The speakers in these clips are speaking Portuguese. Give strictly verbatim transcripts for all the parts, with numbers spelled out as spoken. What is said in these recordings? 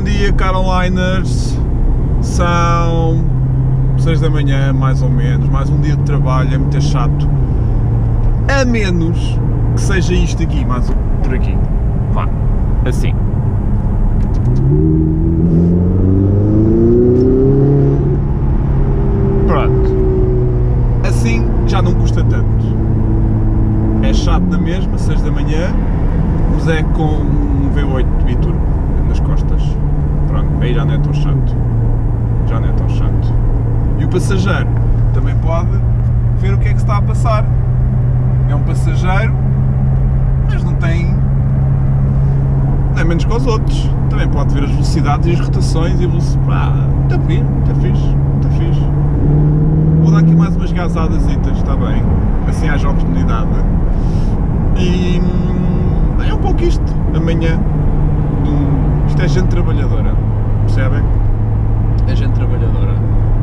dia, Caroliners. São seis da manhã, mais ou menos. Mais um dia de trabalho, é muito chato. A menos que seja isto aqui, mais um por aqui. Vá, assim. Pronto. Assim já não custa tanto. É chato na mesma, seis da manhã, mas é com um V oito biturbo nas costas. Pronto, aí já não é tão chato. Já não é tão chato. E o passageiro também pode ver o que é que se está a passar. É um passageiro, mas não tem... não é menos que os outros. Também pode ver as velocidades e as rotações e a velocidade. Ah, está fixe, está fixe, está fixe. Vou dar aqui mais umas gasadazitas, está bem? Assim haja oportunidade. E é um pouco isto, amanhã. Isto é gente trabalhadora, percebem? É gente trabalhadora.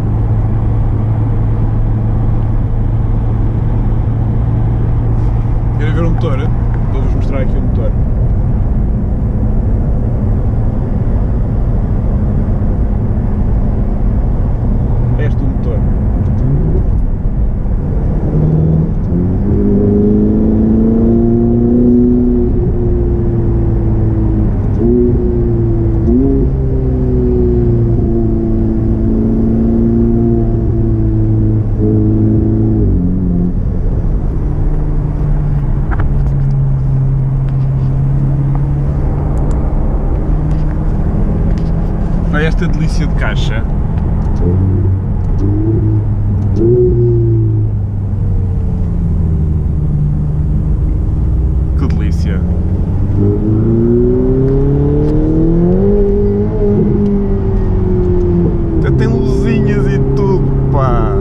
Querem ver o motor? Vou-vos mostrar aqui o motor. Este é o motor. Olha esta delícia de caixa. Que delícia. Até tem luzinhas e tudo, pá.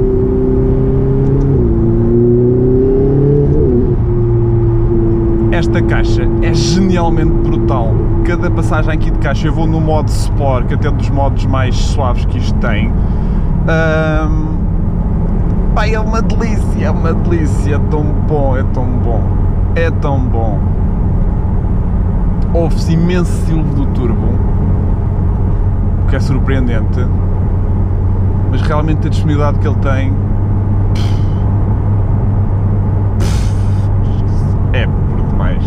Esta caixa é genialmente brutal. Cada passagem aqui de caixa, eu vou no modo Sport, que até é dos modos mais suaves que isto tem. Um, pá, é uma delícia, é uma delícia, é tão bom, é tão bom, é tão bom. Ouve-se imenso silvo do turbo, o que é surpreendente, mas realmente a disponibilidade que ele tem é por demais.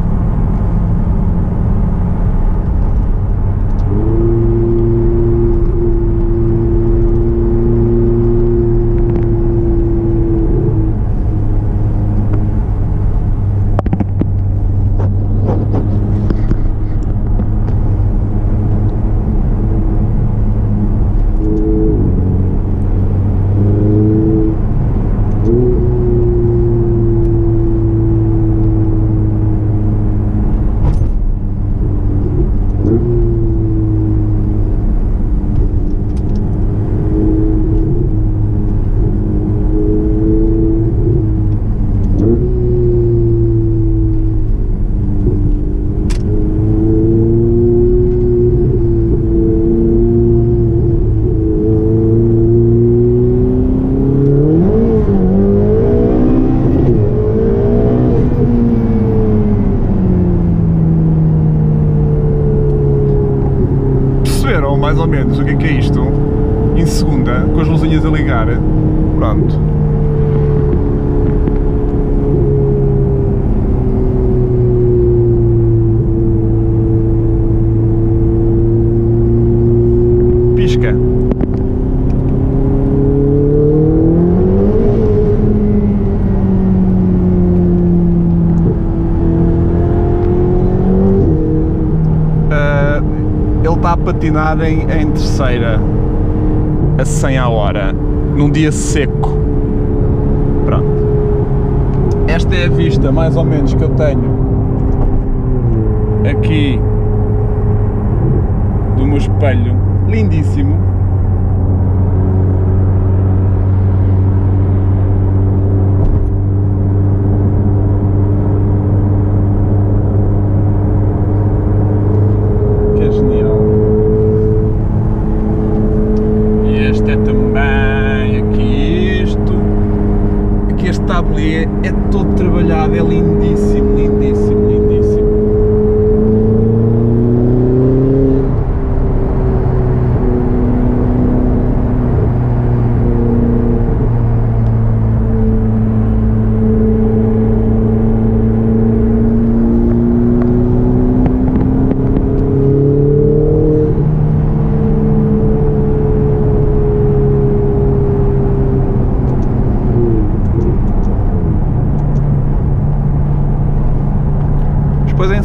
Mais ou menos o que é que é isto? Em segunda, com as luzinhas a ligar, pronto. Pisca. Ele está a patinar em, em terceira a cem à hora num dia seco. Pronto, esta é a vista mais ou menos que eu tenho aqui do meu espelho, lindíssimo. É todo trabalhado, é lindíssimo, lindíssimo, lindíssimo.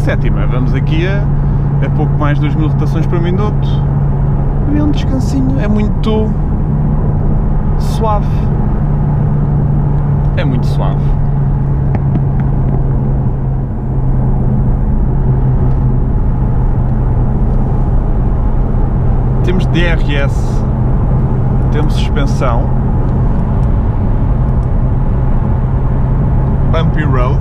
sétima. Vamos aqui a, a pouco mais de dois mil rotações por minuto. E é um descansinho, é muito suave. É muito suave. Temos D R S, temos suspensão, bumpy road,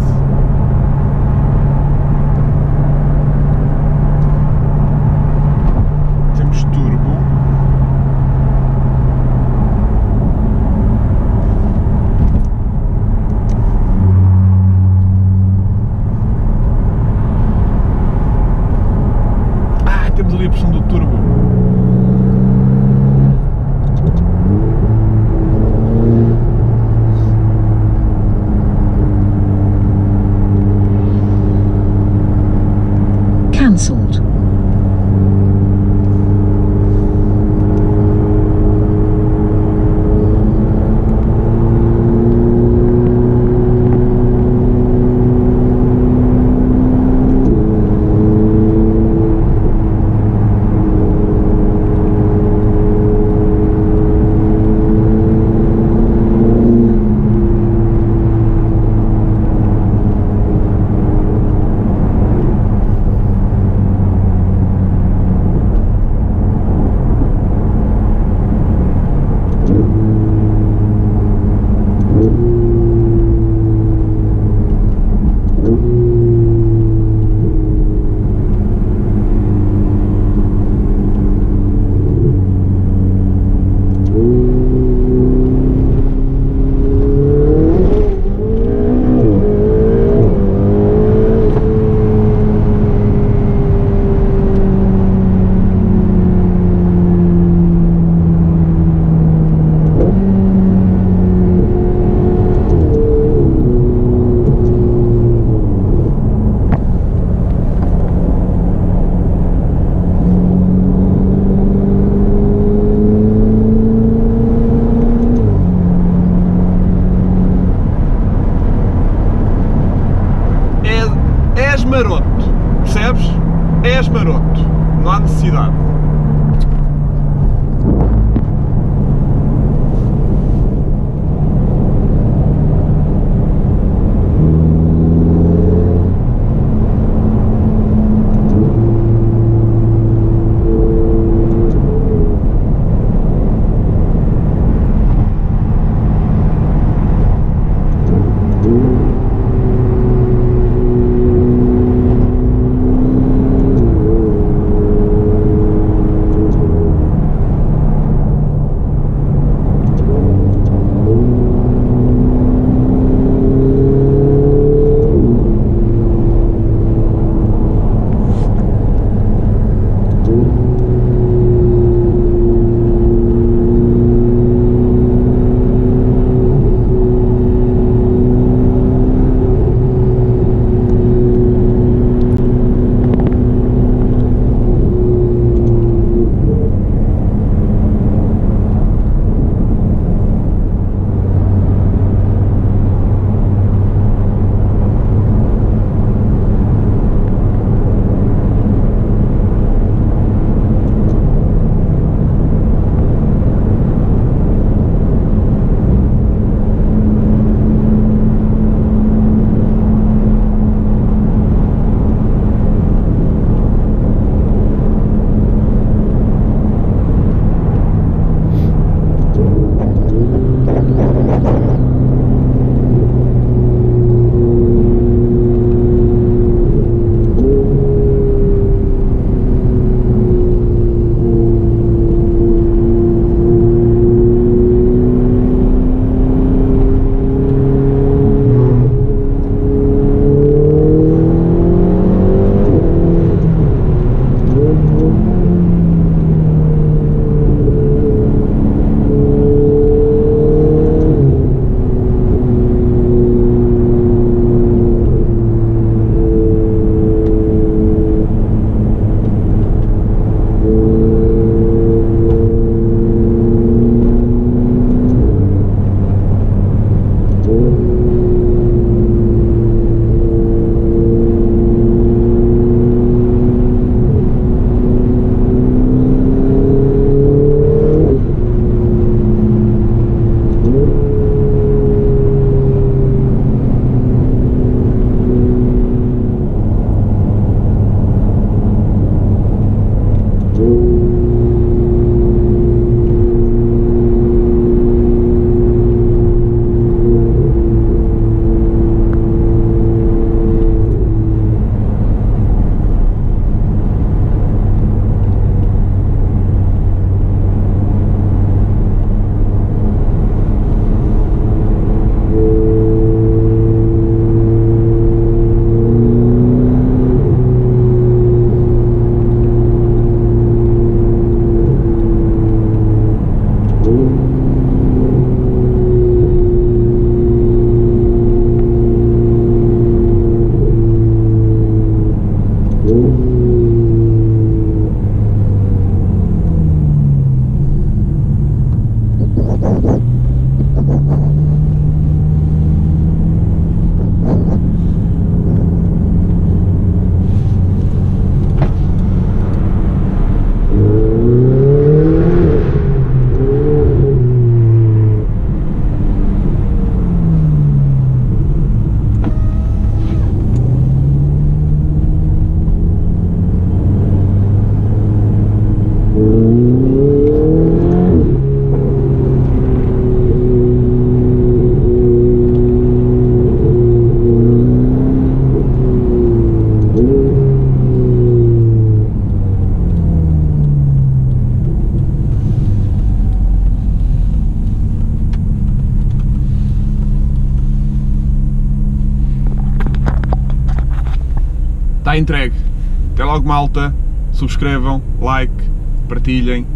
temos turbo, ah, temos ali a opção do turbo. Cancelled. És maroto, percebes? És maroto, não há necessidade. Está entregue. Até logo, malta. Subscrevam, like, partilhem.